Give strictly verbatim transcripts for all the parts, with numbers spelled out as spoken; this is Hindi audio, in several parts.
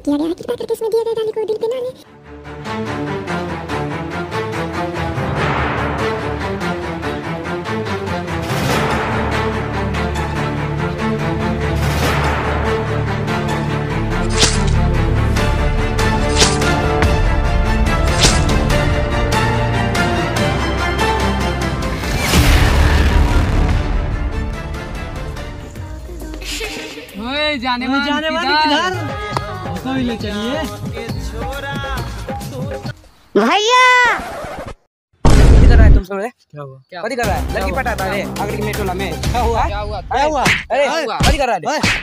किया गया है, कृपया करके इसमें दिए गए गाली को दिल पे ना लें। ओए जाने वाली जाने वाली किधर? उसको भी ले चलिए भैया किधर है तुम सब? क्या हुआ? क्या कथी कर रहा है? लड़की पटाता है अगली में टोला में। क्या हुआ? क्या हुआ? क्या हुआ? अरे कथी कर रहा है?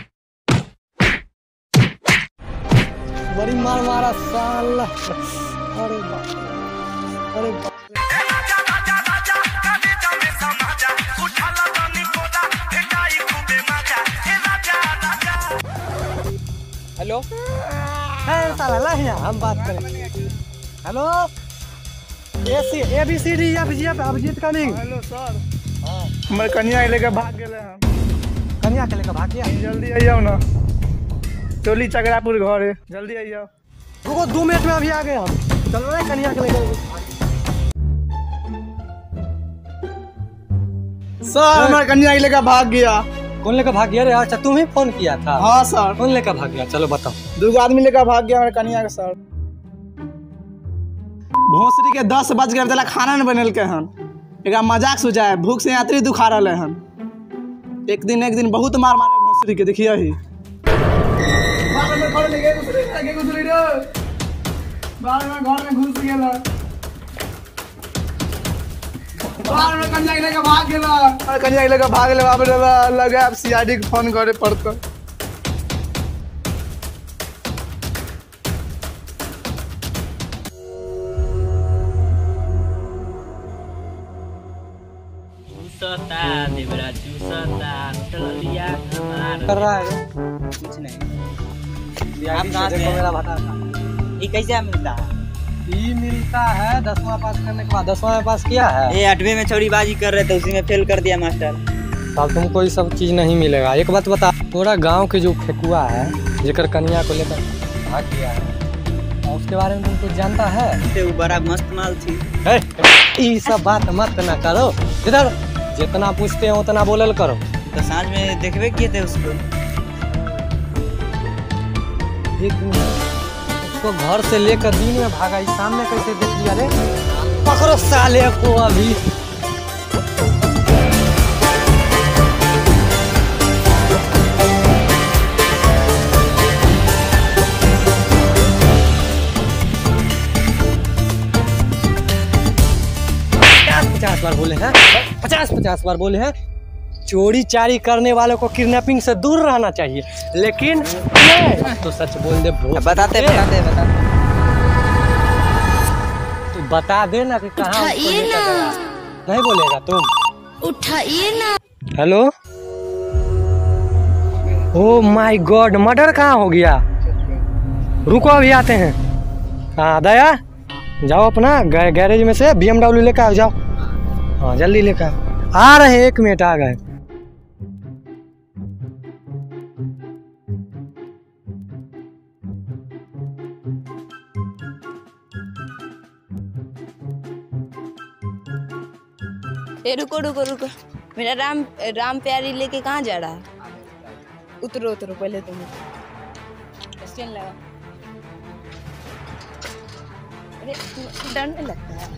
बड़ी मार मारा साला। अरे बाप अरे बाप हेलो है साला ला यहाँ हम बात करें। Hello A C A B C D F G F Abhijeet coming. Hello sir. हाँ मैं कन्या लेके भाग गए हम। कन्या के लेकर भाग गया? जल्दी आइयो ना, टोली चकरापुर घर है, जल्दी आइयो। रुको दो मिनट में अभी आ गए हम। चल रहे कन्या के लेकर। सर हमारे कन्या लेके भाग गया। कौन लेकर भाग गया रे? अच्छा तुम ही फोन किया था? हाँ सर। कौन लेकर भाग गया? चलो बताओ। दो आदमी लेकर भाग गया हमारे कन्या के सर। भोसरी के दस बज गए तला खाना नहीं बनल के हन। एक मजाक सुझा है, भूख से यात्री दुखा रहे हन। एक दिन एक दिन बहुत मार मारे भोसरी के, देखिए ही बाहर में घर में घुस रे बाहर में घर में घुस गेला। बाहर में कन्या लेके भाग गेला। कन्या लेके भाग गेला। बाप रे लगे अब सीआईडी के फोन करे पड़ता। कर रहा है कुछ नहीं। आप देखो कहाँ से हैं? मेरा बता। ये कैसे मिलता है? ये मिलता है दसवां पास करने के बाद। दसवां में पास किया है? ये आठवीं में छोरीबाजी कर रहे थे, उसी में फेल कर दिया मास्टर। साल तुमको ये सब चीज नहीं मिलेगा। एक बात बता, पूरा गांव के जो फेकुआ है जेकर कन्या को लेकर भाग गया है, उसके बारे में तुम कुछ जानता है? वो बड़ा मस्त माल थी। ये सब बात मत ना करो। इधर जितना पूछते हैं उतना बोलल करो। तो सांझ में देखबे किए थे उसको। एक मिनट, उसको घर से लेकर दिन में भागा, इस सामने कैसे देख लिया रे? पकड़ो साले को अभी। पचास बार बोले हैं, पचास पचास बार बोले हैं, चोरी चारी करने वालों को किडनैपिंग से दूर रहना चाहिए। लेकिन तो सच बोल दे ब्रो। बताते बताते बताते तू बता दे ना कि कहाँ उठाइए ना। नहीं बोलेगा तुम? उठाइए ना। Hello oh my god, murder कहाँ हो गया? रुको अभी आते हैं। हाँ दया जाओ अपना गैरेज में से बीएमडब्ल्यू लेकर आओ, जाओ। हाँ जल्दी लेकर आ रहे हैं, एक मिनट आ गए। ए रुको रुको रुको, मेरा राम राम प्यारी लेके कहाँ जा रहा है? उतरो उतरो पहले तुम। स्टैंड लगा। अरे डर नहीं लगता है?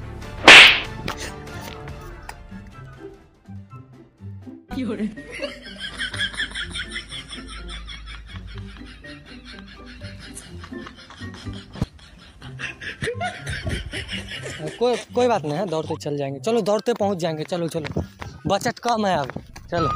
कोई कोई बात नहीं है, दौड़ते चल जाएंगे। चलो दौड़ते पहुंच जाएंगे। चलो चलो, बचत कम है अब। चलो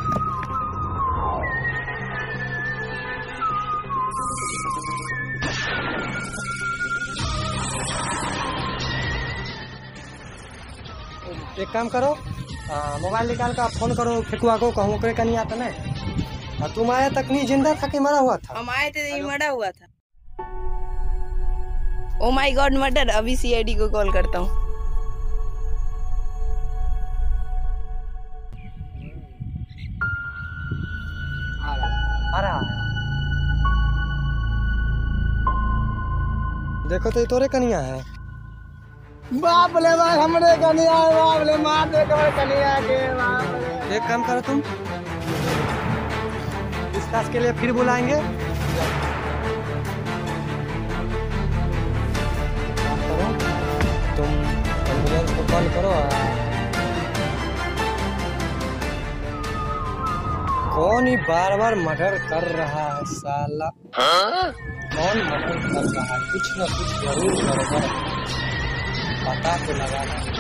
एक काम करो, मोबाइल निकाल कर फोन करो फेकुआ को, कहूँ ओकरे कहीं आता नहीं। तुम आया तक नहीं, जिंदा था कि मरा हुआ था? हम आए थे, मरा हुआ था। Oh my god murder. अभी सीआईडी को कॉल करता हूँ। आ रहा है। देखो तो ये तोरे कनिया है। बाप ले बाप हमरे कनिया है, बाप ले मार दे के कनिया के बाप ले। एक काम करो तुम, इस टास्क के लिए फिर बुलाएंगे। करो तुम एम्बुलेंस को कॉल करो। कौन ही बार बार मर्डर कर रहा है साला? कौन मर्डर कर रहा है? कुछ ना कुछ जरूर गड़बड़ पता तो लगाना।